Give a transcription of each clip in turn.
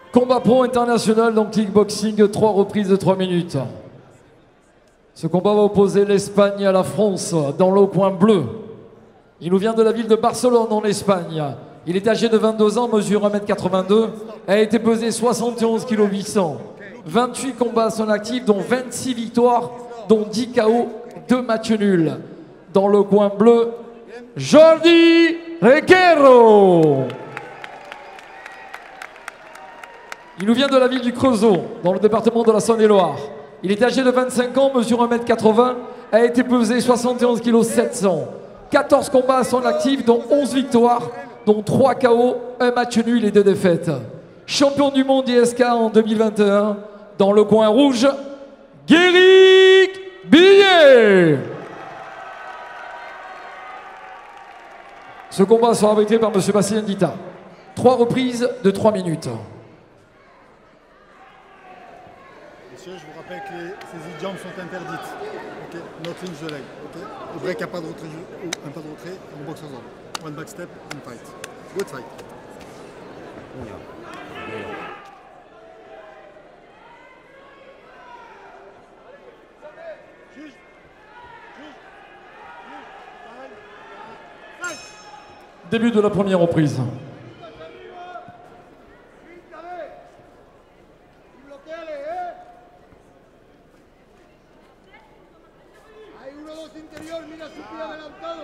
Combat pro international, donc kickboxing, 3 reprises de 3 minutes. Ce combat va opposer l'Espagne à la France dans le coin bleu. Il nous vient de la ville de Barcelone en Espagne. Il est âgé de 22 ans, mesure 1m82, a été pesé 71 kg 800. 28 combats à son actif, dont 26 victoires, dont 10 KO, 2 matchs nuls. Dans le coin bleu, Jordi Requero. Il nous vient de la ville du Creusot, dans le département de la Saône-et-Loire. Il est âgé de 25 ans, mesure 1m80, a été pesé 71 kg 700. 14 combats à son actif, dont 11 victoires, dont 3 KO, 1 match nul et 2 défaites. Champion du monde ISK en 2021, dans le coin rouge, Guéric Billet. Ce combat sera arbitré par M. Bastien Dita. 3 reprises de 3 minutes. Monsieur, je vous rappelle que ces jambes sont interdites. Okay? Not linge the leg. Okay? Au break, il n'y a pas de retrait, un pas de retrait, en boxe en zone. One back step, one fight. Good fight. Début de la première reprise. Interior, mira su pie adelantado.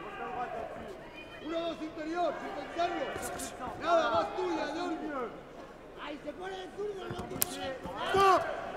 1-2 interior, sin pensarlo. Nada más tuya, Jordi. Ahí se pone el zurdo, no te ¡stop!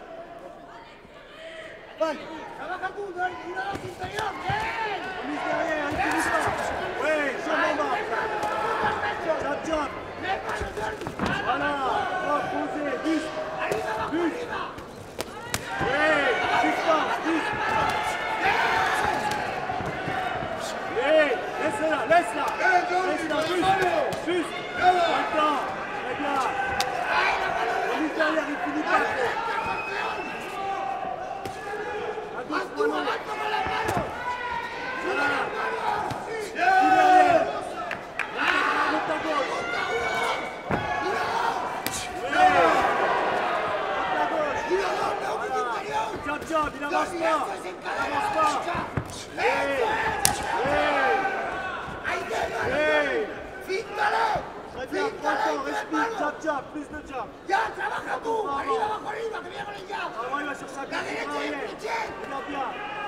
Vale. Trabaja tú, Jordi. 1-2 interior. ¡Bien! ¡Wey! Chop, chop. Voilà. Posé. 10. Arriba, abajo, arriba. Wey! Laisse-la, laisse-la. Laisse-la, juste. Attends, regarde. Le derrière, il finit pas. À gauche, voilà. Derrière. Monte à gauche. Monte à gauche. Job, job, il avance pas. Il avance pas. Très bien, prends le temps, respire, jab, jab, plus de jab. Ya, trabaja tú, arriba, abajo, arriba, que viene con el jab. Ah ouais, il va sur sa La gauche, derecha y el crochet. regarde bien.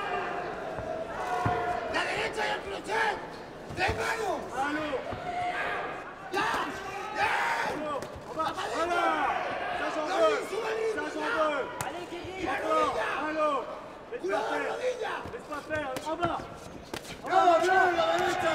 La derecha y el crochet. De mano. Allô. Ya. Allô. Voilà. Ça j'en veux. Ça j'en veux. Allez, Guéry. Encore. Allô. Laisse pas faire. Rodilla. Laisse pas faire. En bas. Bien, bien, la derecha.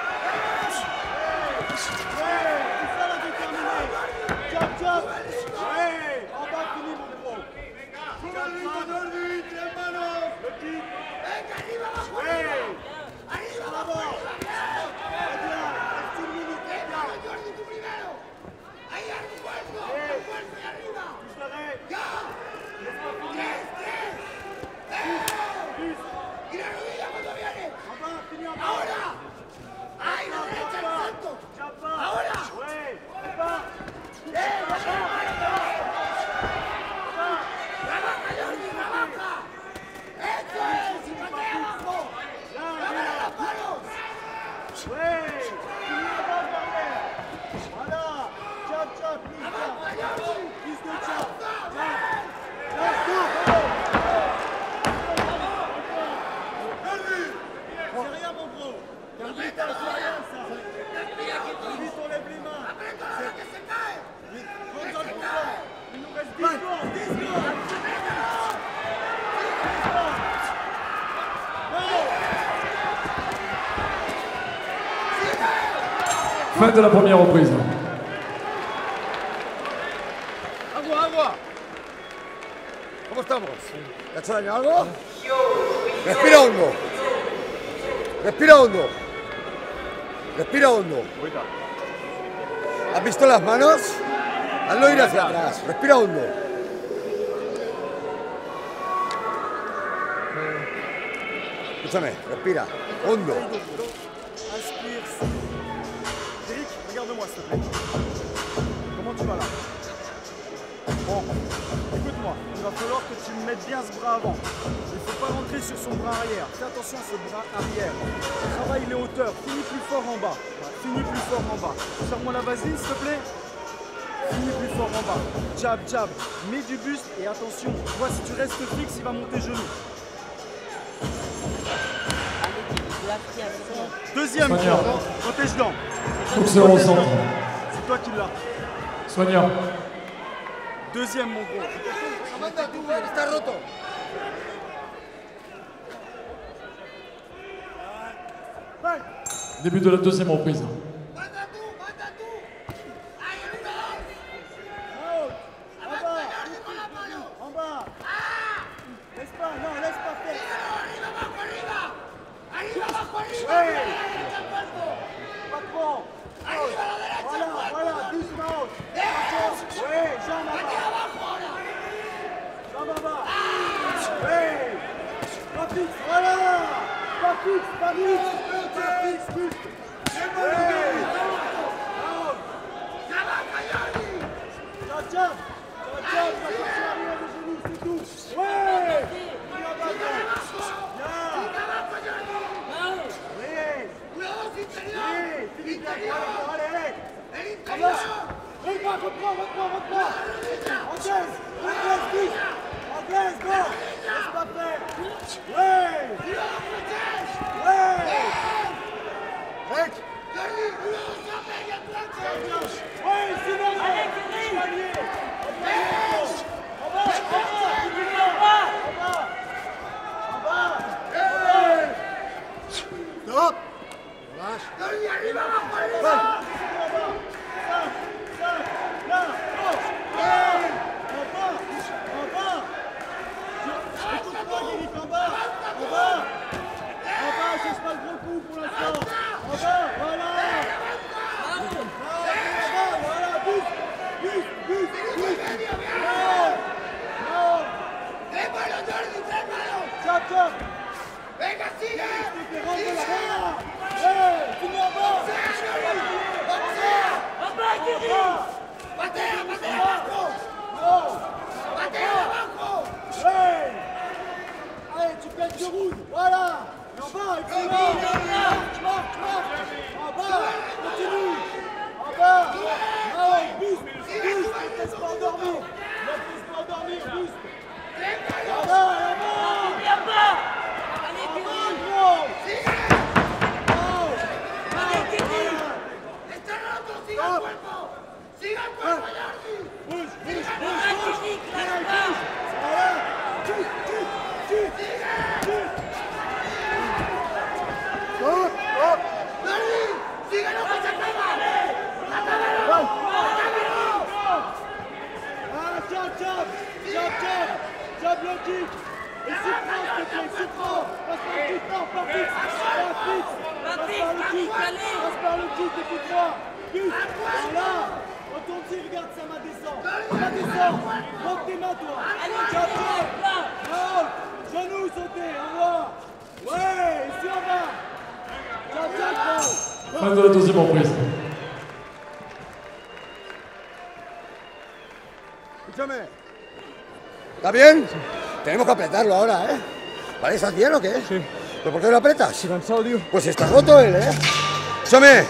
Ouais, c'est ça la déterminée. Jab, jab. Ouais, en bas fini mon gros. Jordi, tres manos. Le kick. Venga, arriba, abajo, Ouais. arriba, Bravo. abajo, arriba. Très bien. Reste une minute. De mano, Jordi, tú primero. Ahí al esfuerzo, y arriba. Plus d'arrêt. Ya. Laisse pas finir. Tres. Plus. Y la rodilla cuando viene. En bas, fini en bas. Ahora. Ahí, la derecha, el salto. Jab pas. Ahora. Ouais. Et pas. Trabaja, Jordi, trabaja. Eso es, y patea abajo. Cámara las manos. Ouais. Fini en bas derrière. Voilà. Jab, jab, plus de jab. Plus de jab. Jab. Jab, jab. C'est rien mon gros. Vite, c'est rien ça. Vite, on lève les mains. Ahora que se cae. Rentre dans le combat. Il nous reste 10 secondes. 10 secondes. Fin de la première reprise. Agua, agua. ¿Cómo estamos? ¿Te ha hecho daño algo? Respira hondo. Respira hondo. Respira hondo. ¿Has visto las manos? Hazlo ir hacia atrás. Respira hondo. Escúchame, respira. Hondo. Inspire. Eric, regarde-moi s'il te plaît. Comment tu vas là? Bon, écoute-moi, il va falloir que tu me mettes bien ce bras avant. Il ne faut pas rentrer sur son bras arrière. Fais attention à ce bras arrière. Travaille les hauteurs. Finis plus fort en bas. Finis plus fort en bas. Sors-moi la vaseline, s'il te plaît. Finis plus fort en bas. Jab, jab. Mets du buste et attention. Tu vois, si tu restes fixe, il va monter genou. Deuxième fois. Protège dents. Boxeur au centre. C'est toi qui l'as. Soignant. Deuxième, mon gros. Está roto. Début de la deuxième reprise. Manda tú, manda tú. Ahí arriba. Ayúdame con la mano. En bas. Ah. Laisse pas, non, laisse pas faire. Arriba, abajo, arriba. Arriba, abajo, arriba. Hey. Derecha, cuerpo. Pas trop. Arriba, a la derecha, Voilà, cuerpo. voilà, doucement. Derecha. Oui, jambe Aquí à bas. abajo ahora. Jambe à bas. Oui. Pas fixe, voilà. Pas fixe, pas fixe. Pas fixe, fixe. Oui. Trabaja, Jordi. Jab, jab. Jab, jab. Attention à arrière des genoux, c'est tout. Ouais. Bien bas, bien. Bien. Sigue abajo, Jordi. Oui. Cuidado, interior. Oui. Philippe, Interior. allez, allez. El En interior. bas. Reprends, reprends. Anglaise, vite. Anglaise, go. Laisse pas faire. Ouais. Ouais. Rec. Jordi, cuidado, se pega el planche. Ouais, sinon, chevalier. En bas, en bas. Ouais. Stop. Jordi, arriba, abajo, arriba. Cherche pas le gros coup pour l'instant. En bas, voilà. Voilà, bus. Non. Trémalo, Jordi, trémalo. Jab. Venga, sigue. Finis en bas. Patea, patea abajo. Non. Patea abajo. Hey. Allez, tu pètes deux rounds. Voilà. Et en bas, excellent. Marche. En bas, continue. En bas. Non, boost. Ne laisse pas endormir. Boost. Voilà, et en bas. Gros. Está roto, siga el cuerpo. Siga el cuerpo, Jordi. Bouge. Jordi, síguelo que se acaba. Acábalo. Jab logique. Et surprends, s'il te plaît, surprends. Passe par le kick, non, pas fixe. Passe par le kick, écoute-moi. But, voilà. Retourne-y, regarde, ça m'a descend. Monte tes mains, toi. Jab. Non, genoux sautés, envoie. Ouais, ici en bas. Jab, gros. Fin de la deuxième reprise. Escúchame. ¿Está bien? Tenemos que apretarlo ahora, ¿eh? ¿Vale? ¿Estás bien o qué? Sí. ¿Pero por qué lo apretas? Cansado, tío. Pues está roto él, ¿eh? Escúchame.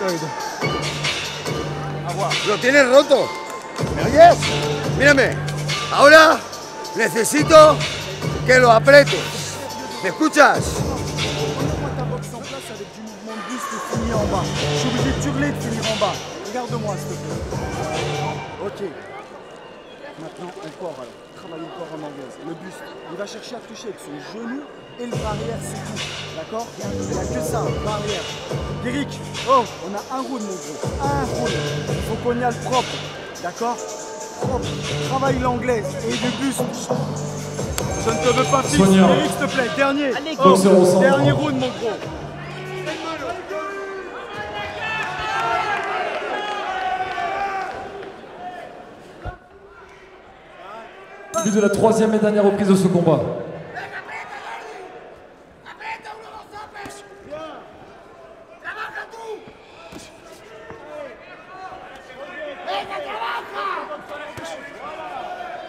Lo tienes roto. ¿Me oyes? Mírame. Ahora necesito que lo apretes. ¿Me escuchas? Remets-moi ta boxe en place avec du mouvement de buste et finis en bas. Je suis obligé de hurler de finir en bas. Regarde-moi, s'il te plaît. Ok. Maintenant, encore alors. Travaille encore en anglaise. Le buste, il va chercher à toucher avec son genou et le bras arrière, c'est tout. D'accord? Il n'y a que ça, le bras arrière. Eric, oh, on a un round, mon gros. Un round. Il faut qu'on y aille propre. D'accord? Propre. Travaille l'anglaise et du buste. Je ne te veux pas fixe. Soignant. Eric, s'il te plaît, dernier. Boxeur au centre. Dernier round, mon gros. Début de la troisième et dernière reprise de ce combat. Venga, aprieta, Jordi. Aprieta, 1, 2, zapes. Trabaja tú. Venga, trabaja.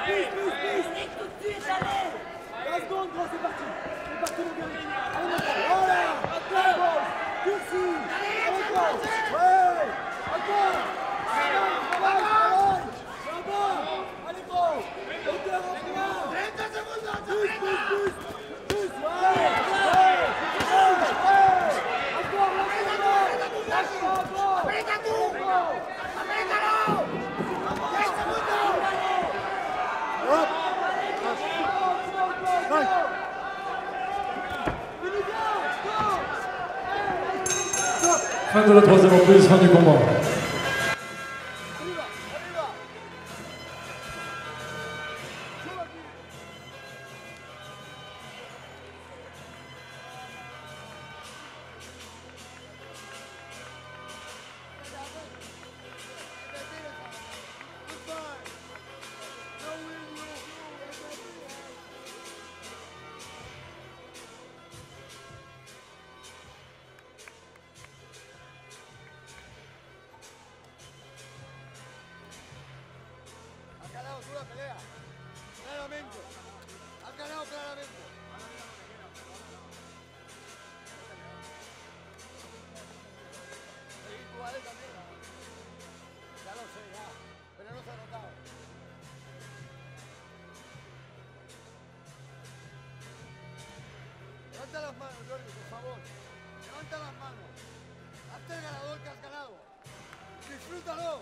secondes, gros, c'est parti. C'est parti, mon gars. Allez, mon gars. Voilà. Encore. Merci. Allez, gros. Ouais. Encore. Travaille. Allez, gros. Hauteur en plein. Plus. Ouais. Encore, Fin de la troisième reprise, fin du combat. Dura pelea. Claramente. Has ganado claramente. Seguís tú a él también. Ya lo sé, ya. Pero no se ha notado. Levanta las manos, Jordi, por favor. Levanta las manos. Hazte el ganador que has ganado. Disfrútalo.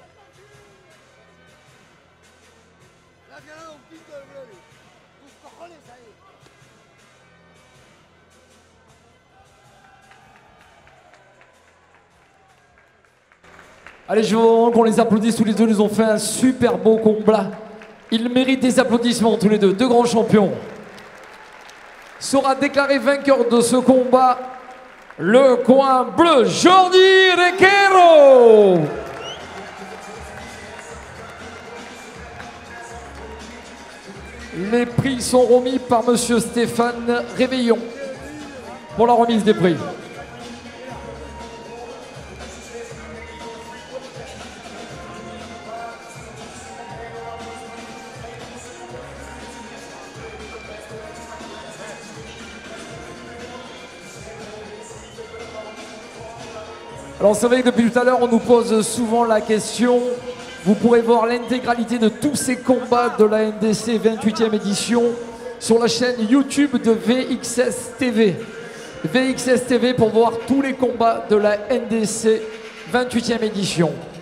Has ganado un quinto del Brody. Tus cojones ahí. Allez, je veux qu'on les applaudisse tous les deux. Ils ont fait un super beau combat. Ils méritent des applaudissements tous les deux. Deux grands champions. Sera déclaré vainqueur de ce combat le coin bleu, Jordi Requero. Les prix sont remis par monsieur Stéphane Réveillon pour la remise des prix. Alors c'est vrai que depuis tout à l'heure on nous pose souvent la question. Vous pourrez voir l'intégralité de tous ces combats de la NDC 28e édition sur la chaîne YouTube de VXS TV. VXS TV pour voir tous les combats de la NDC 28e édition.